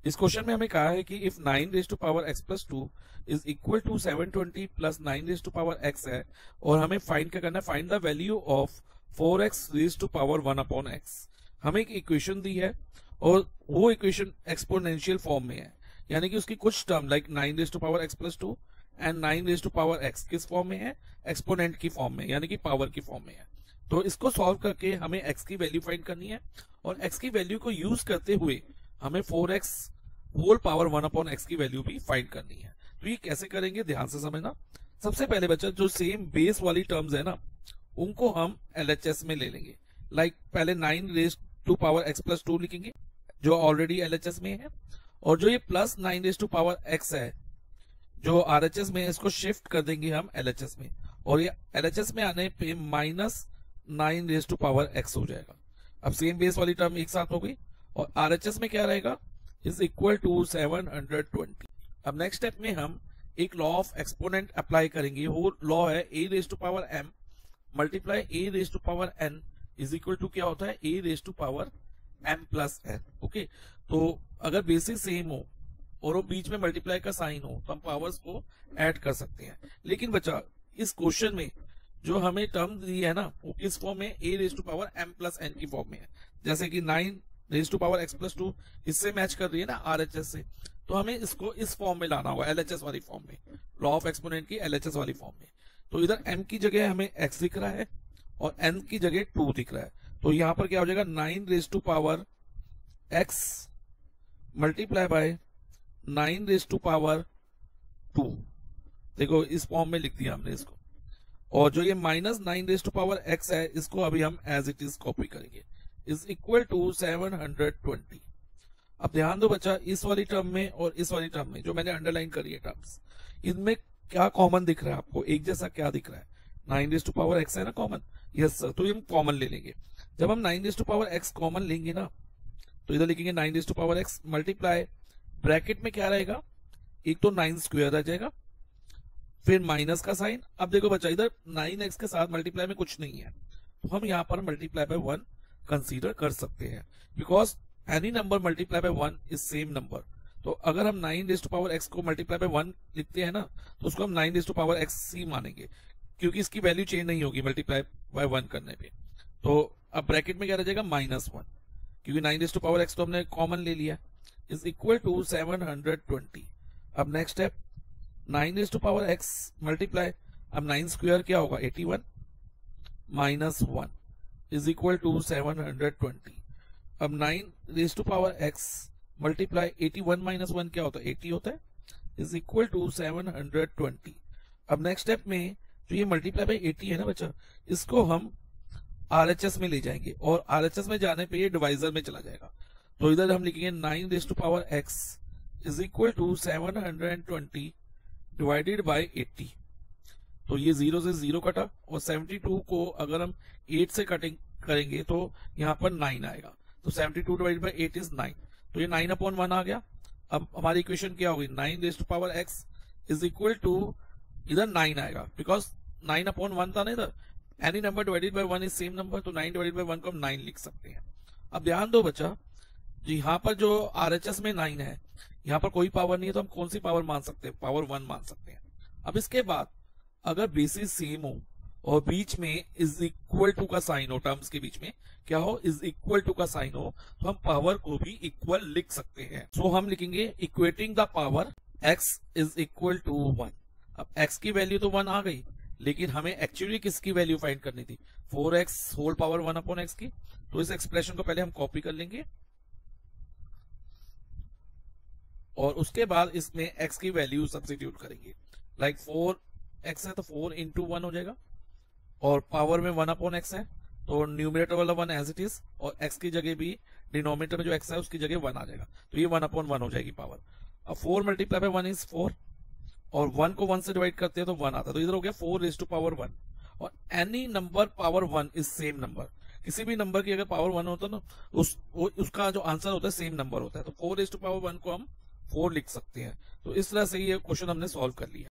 इस क्वेश्चन में हमें कहा है कि if 9 raise to power x plus 2 is equal to 720 plus 9 raise to power x है, और हमें फाइंड क्या करना है, find the value of 4x raise to power 1 upon x। हमें एक इक्वेशन दी है और वो इक्वेशन एक्सपोनेंशियल फॉर्म में है, यानी कि उसकी कुछ term like 9 raise to power x plus 2 and 9 raise to power x किस फॉर्म में है, एक्सपोनेंट की फॉर्म में, यानी कि पावर की फॉर्म में है। तो इसको सॉल्व करके हमें x की वैल्यू फाइंड करनी है, और x की वैल्यू को यूज करते हुए हमें 4x whole power 1 upon x की वैल्यू भी फाइंड करनी है। तो ये कैसे करेंगे, ध्यान से समझना। सबसे पहले बच्चा जो सेम बेस वाली टर्म्स है ना, उनको हम LHS में ले लेंगे। लाइक पहले 9 raise to power x plus 2 लिखेंगे जो ऑलरेडी LHS में है, और जो ये plus 9 raise to power x है जो RHS में है, इसको शिफ्ट कर देंगे हम LHS में, और ये LHS में आने पे minus 9 raise to power x हो जाएगा। अब सेम बेस वाली टर्म एक साथ हो गई, और RHS में क्या रहेगा, इज इक्वल टू 720। अब नेक्स्ट स्टेप में हम एक लॉ ऑफ एक्सपोनेंट अप्लाई करेंगे। वो लॉ है a raise to power m multiply a raise to power n is equal to क्या होता है, a raise to power m plus n। Okay, तो अगर बेसिस सेम हो और वो बीच में मल्टीप्लाई का साइन हो तो हम पावर्स को ऐड कर सकते हैं। लेकिन बच्चा इस क्वेश्चन में जो हमें टर्म दी है ना, वो किस फॉर्म में, a raise to power m plus n की फॉर्म में है। जैसे कि 9 raise to power x plus 2 इससे मैच कर रही है ना RHS से, तो हमें इसको इस फॉर्म में लाना होगा, LHS वाली फॉर्म में, लॉ ऑफ एक्सपोनेंट की LHS वाली फॉर्म में। तो इधर m की जगह हमें x दिख रहा है और n की जगह 2 दिख रहा है, तो यहां पर क्या हो जाएगा, 9 raise to power x multiply by 9 raise to power 2। देखो इस फॉर्म में लिख दिया हमने इसको, और जो ये minus 9 raise to power x है इसको अभी हम एज इट इज कॉपी करेंगे, इज इक्वल टू 720। अब ध्यान दो बच्चा, इस वाली टर्म में और इस वाली टर्म में जो मैंने अंडरलाइन करी है टर्म्स, इनमें क्या कॉमन दिख रहा है आपको, एक जैसा क्या दिख रहा है, 9 रेज टू पावर x है ना कॉमन, यस सर। तो ये हम कॉमन ले लेंगे। जब हम 9 raise to power x common लेंगे ना, तो इधर लिखेंगे 9 raise to power x multiply, bracket में क्या रहेगा, एक तो 9 स्क्वायर आ जाएगा, फिर माइनस का साइन। अब देखो बच्चा, इधर 9x के साथ मल्टीप्लाई में कुछ नहीं है, तो हम यहाँ पर मल्टीप्लाई बाय 1 कंसीडर कर सकते हैं, because any number multiply by 1 is same number. तो अगर हम 9 रेज टू पावर x को मल्टीप्लाई बाय 1 लिखते हैं ना, तो उसको हम 9 रेज टू पावर x ही मानेंगे, क्योंकि इसकी वैल्यू चेंज नहीं होगी मल्टीप्लाई बाय 1 करने पे। तो अब ब्रैकेट में क्या रह जाएगा, -1, क्योंकि 9 रेज टू पावर x तो हमने कॉमन ले लिया, इज इक्वल टू 720। अब next step, 9 raise to power x multiply, अब 9 स्क्वायर क्या होगा, 81 -1 इज इक्वल टू 720। अब 9 raise to power x multiply 81 minus 1 क्या होता है, 80 होता है, इज इक्वल टू 720। अब नेक्स्ट स्टेप में जो ये मल्टीप्लाई बाय 80 है ना बच्चा, इसको हम RHS में ले जाएंगे, और RHS में जाने पे ये डिवाइजर में चला जाएगा। तो इधर हम लिखेंगे 9 raise to power x is equal to 720 divided by 80। तो ये 0 से 0 कटा, और 72 को अगर हम 8 से कटिंग करेंगे तो यहाँ पर 9 आएगा, तो 72 डिवाइडेड बाय 8 इज 9, तो ये 9 अपॉन 1 आ गया। अब हमारी इक्वेशन क्या होगी, 9 raise to power x is equal to, इधर 9 आएगा बिकॉज 9 अपॉन 1 था ना इधर, any number divided by 1 is same number, तो 9 डिवाइडेड बाय 1 को हम 9 लिख सकते हैं। अब ध्यान दो बच्चा, यहाँ पर जो RHS में 9 है, यहाँ पर कोई पावर नहीं है, तो हम कौन सी पावर मान सकते हैं, पावर 1 मान सकते हैं। अब इसके बाद अगर बेसिस सेम हो और बीच में इज इक्वल टू का साइन हो, टर्म्स के बीच में क्या हो, इज इक्वल टू का साइन हो, तो हम पावर को भी इक्वल लिख सकते हैं। सो हम लिखेंगे equating the power x is equal to 1। अब x की वैल्यू तो 1 आ गई, लेकिन हमें एक्चुअली किसकी वैल्यू फाइंड करनी थी, 4x whole power 1 upon x की। तो इस एक्सप्रेशन को पहले हम कॉपी कर लेंगे, और उसके बाद इसमें x की वैल्यू सब्स्टिट्यूट करेंगे। लाइक 4x है तो 4 इंटू 1 हो जाएगा, और पावर में 1 अपॉन x है, तो न्यूमरेटर वाला 1 एज इट इज, और x की जगह भी डिनोमिनेटर में जो x है उसकी जगह 1 आ जाएगा, तो ये 1 अपॉन 1 हो जाएगी पावर। अब 4 मल्टीप्लाई बाय 1 इज 4, और 1 को 1 से डिवाइड करते हैं तो 1 आता है, तो इधर हो गया 4 रेज टू पावर 1। और any number power 1 is same number, किसी भी नंबर की अगर पावर 1 होता है ना, उसका जो आंसर होता है सेम नंबर होता है, तो 4 रेज टू पावर 1 को हम 4 लिख सकते हैं। तो इस तरह से ये क्वेश्चन हमने सॉल्व कर लिया।